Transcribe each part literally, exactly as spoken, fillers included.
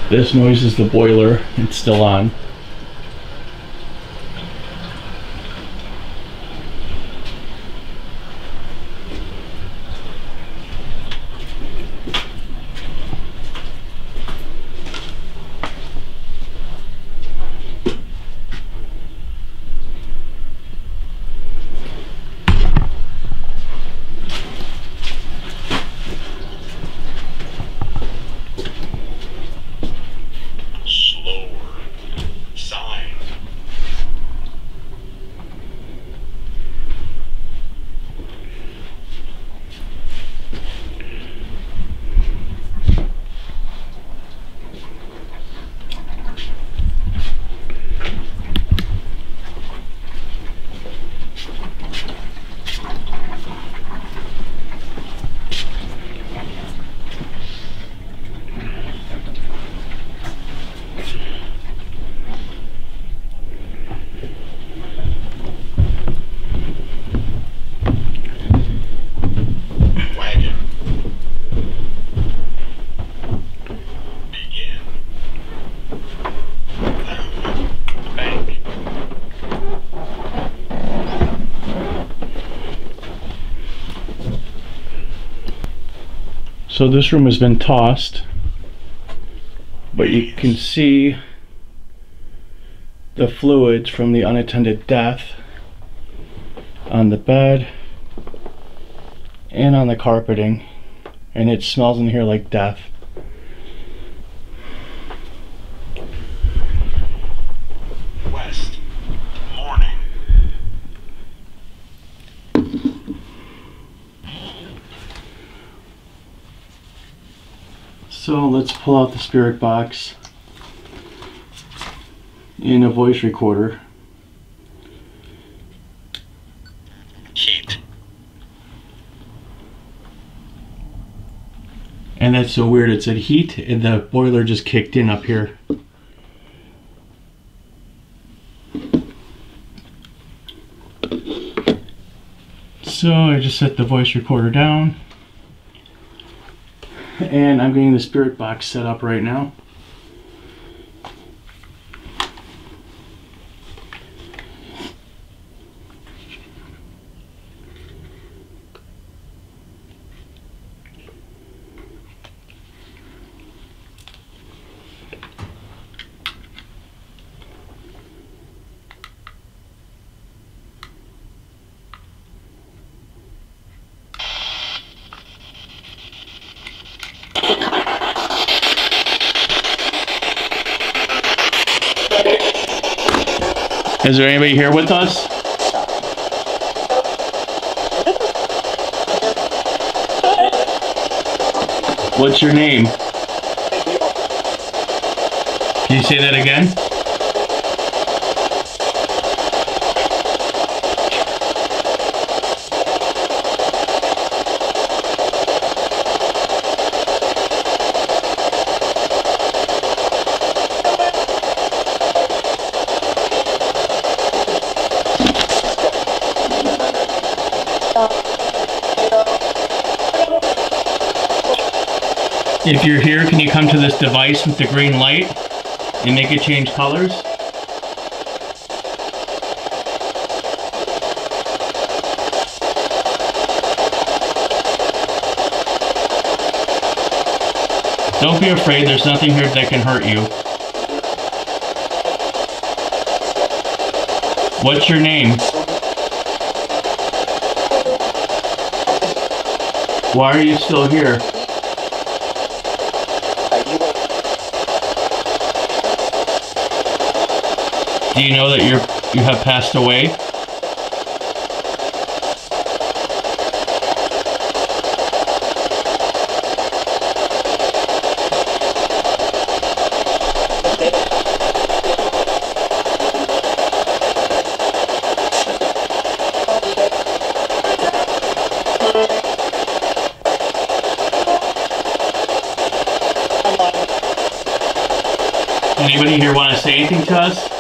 This noise is the boiler. It's still on. So this room has been tossed, but you can see the fluids from the unattended death on the bed and on the carpeting, and it smells in here like death. West morning. So let's pull out the spirit box and a voice recorder. Heat. And that's so weird, it said heat and the boiler just kicked in up here. So I just set the voice recorder down. And I'm getting the spirit box set up right now. Is there anybody here with us? What's your name? Can you say that again? If you're here, can you come to this device with the green light and make it change colors? Don't be afraid, there's nothing here that can hurt you. What's your name? Why are you still here? Do you know that you're you have passed away? Anybody here want to say anything to us?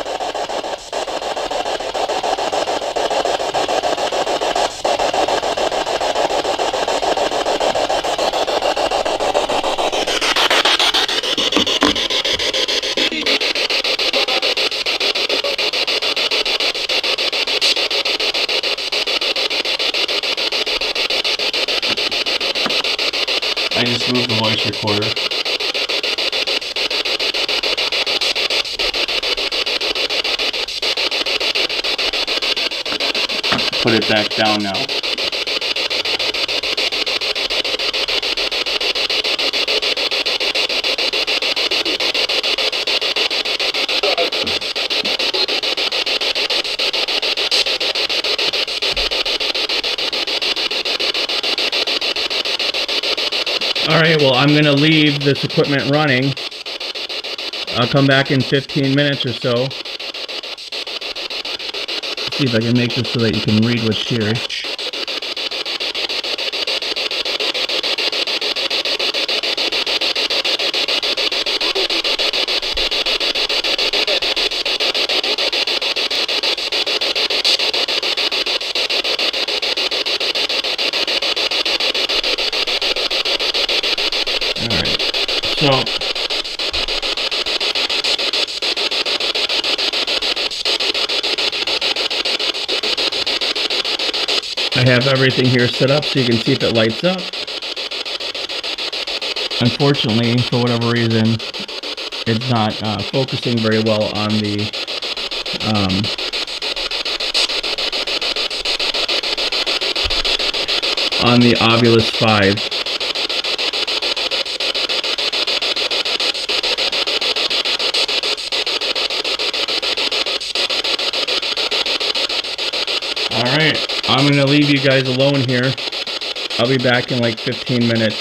I just moved the voice recorder. Put it back down now. Alright, well, I'm going to leave this equipment running. I'll come back in fifteen minutes or so. See if I can make this so that you can read what's here. So, I have everything here set up so you can see if it lights up. Unfortunately, for whatever reason, it's not uh, focusing very well on the um, on the Ovilus five. Alright, I'm going to leave you guys alone here. I'll be back in like fifteen minutes.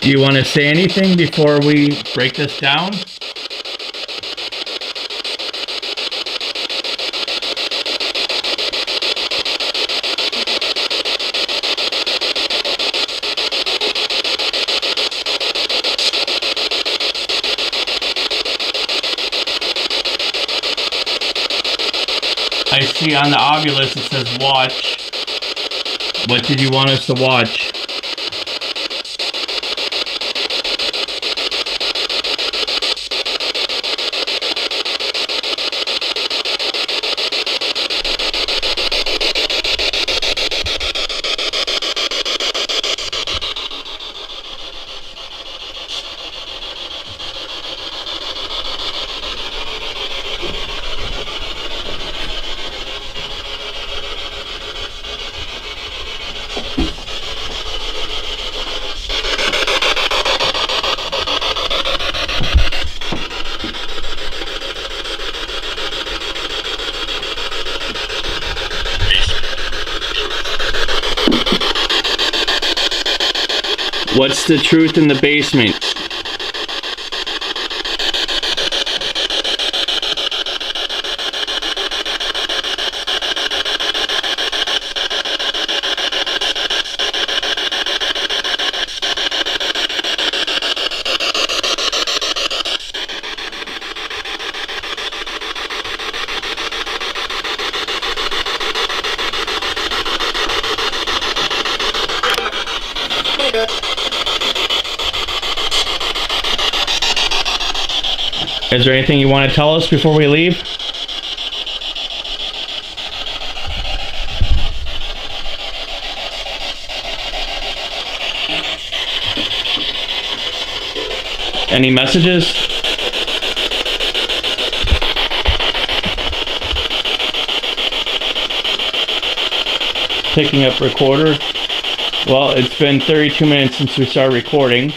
Do you want to say anything before we break this down? I see on the Ovilus it says watch. What did you want us to watch? What's the truth in the basement? Is there anything you want to tell us before we leave? Any messages? Picking up recorder. Well, it's been thirty-two minutes since we started recording.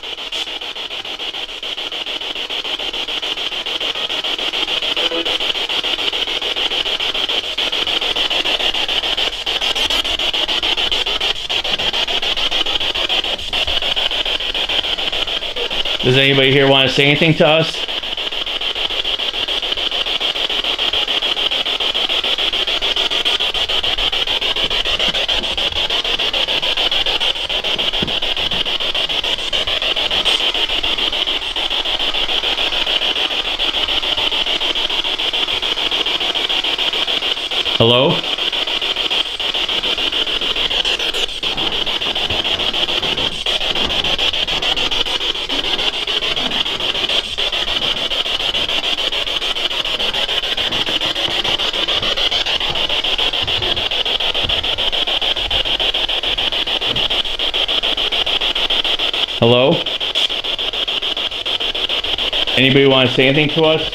Does anybody here want to say anything to us? Hello? Hello? Anybody want to say anything to us?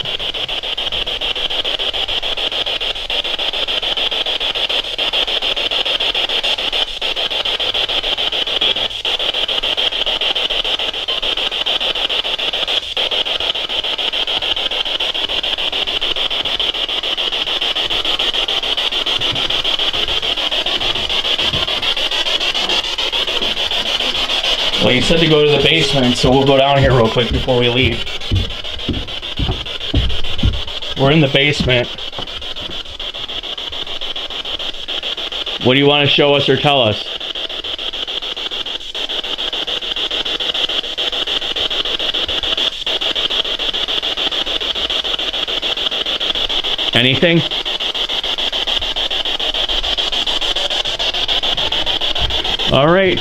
Well, you said to go to the basement, so we'll go down here real quick before we leave. We're in the basement. What do you want to show us or tell us? Anything? All right.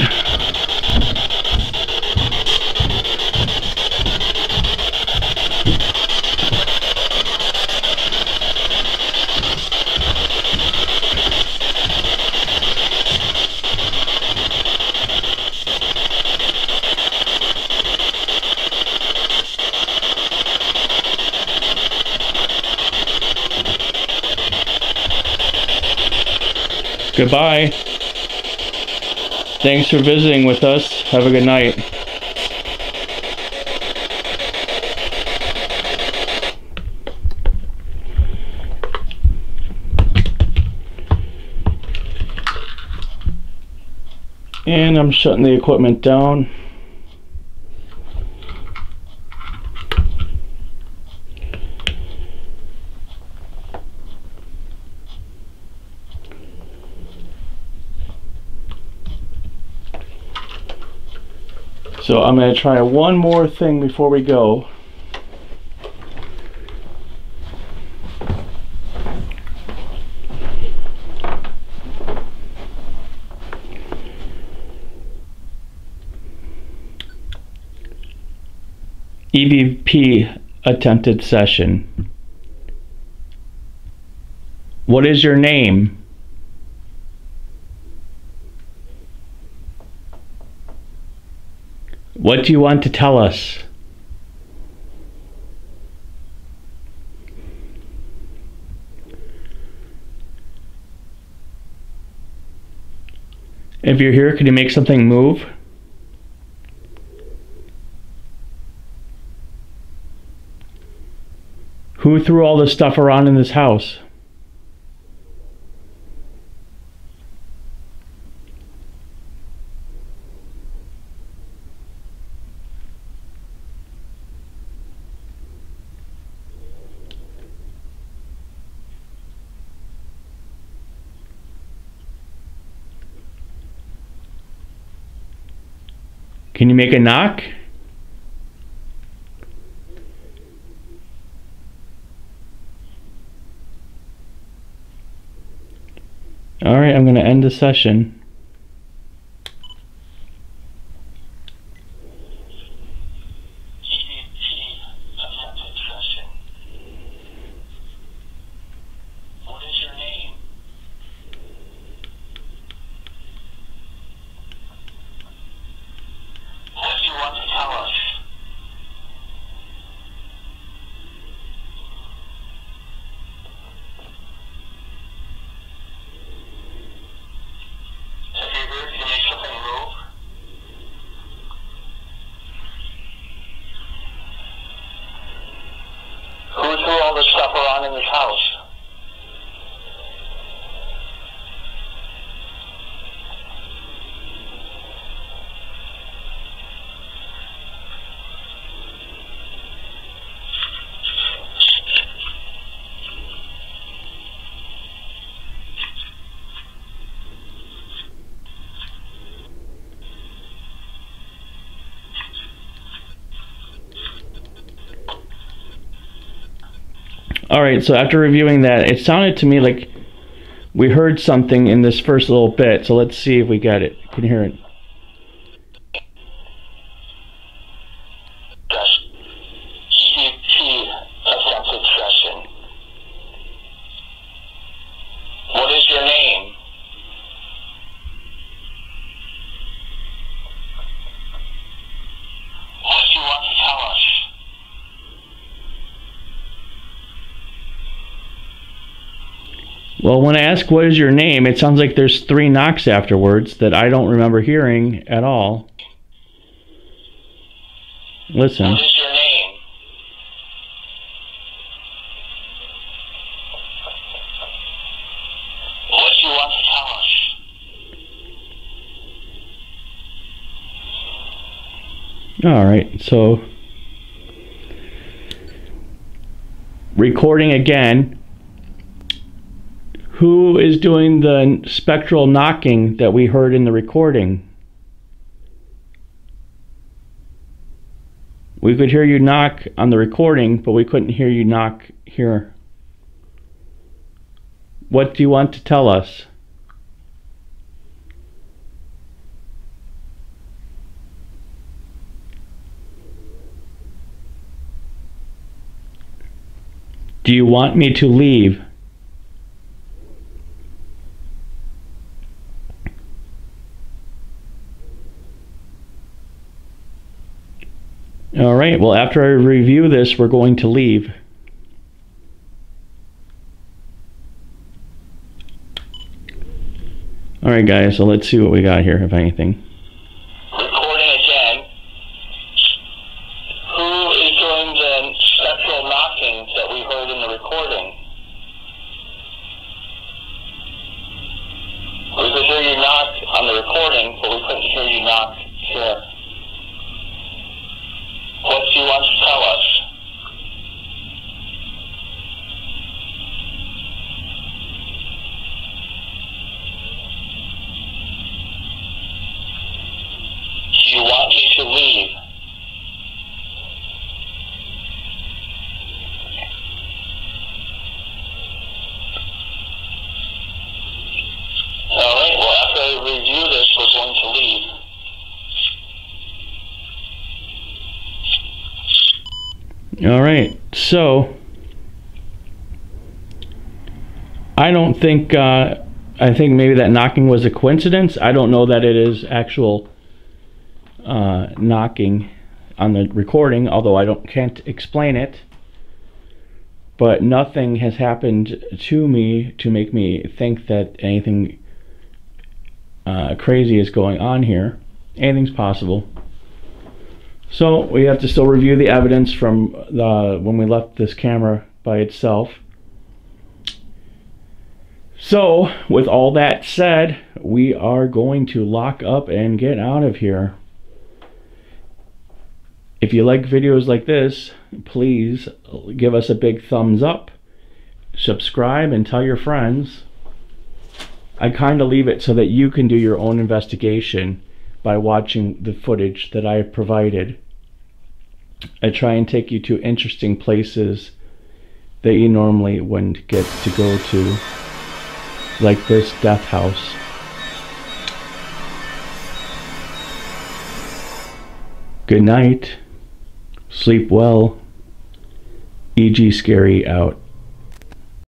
Goodbye. Thanks for visiting with us. Have a good night. And I'm shutting the equipment down. So I'm going to try one more thing before we go. E V P attempted session. What is your name? What do you want to tell us? If you're here, can you make something move? Who threw all this stuff around in this house? Can you make a knock? All right, I'm going to end the session. Who threw all this stuff around in this house? All right, so after reviewing that, it sounded to me like we heard something in this first little bit, so let's see if we get it. Can you hear it? Yes. E V P attempted session. What is your name? What do you want to tell us? Well, when I ask what is your name, it sounds like there's three knocks afterwards that I don't remember hearing at all. Listen. What is your name? What do you want to tell us? All right, so recording again. Who is doing the spectral knocking that we heard in the recording? We could hear you knock on the recording, but we couldn't hear you knock here. What do you want to tell us? Do you want me to leave? All right, well, after I review this, we're going to leave. All right, guys, so let's see what we got here, if anything. Recording again. Who is doing the spectral knocking that we heard in the recording? We could hear you knock on the recording, but we couldn't hear you knock here. What do you want to tell us? to leave. All right, well, after I review this, we're going to leave. All right, so I don't think, uh, I think maybe that knocking was a coincidence. I don't know that it is actual uh, knocking on the recording, although I don't can't explain it. But nothing has happened to me to make me think that anything uh, crazy is going on here. Anything's possible. So we have to still review the evidence from the, when we left this camera by itself. So with all that said, we are going to lock up and get out of here. If you like videos like this, please give us a big thumbs up, subscribe, and tell your friends. I kind of leave it so that you can do your own investigation by watching the footage that I have provided. I try and take you to interesting places that you normally wouldn't get to go to, like this death house. Good night. Sleep well. E G Scary out.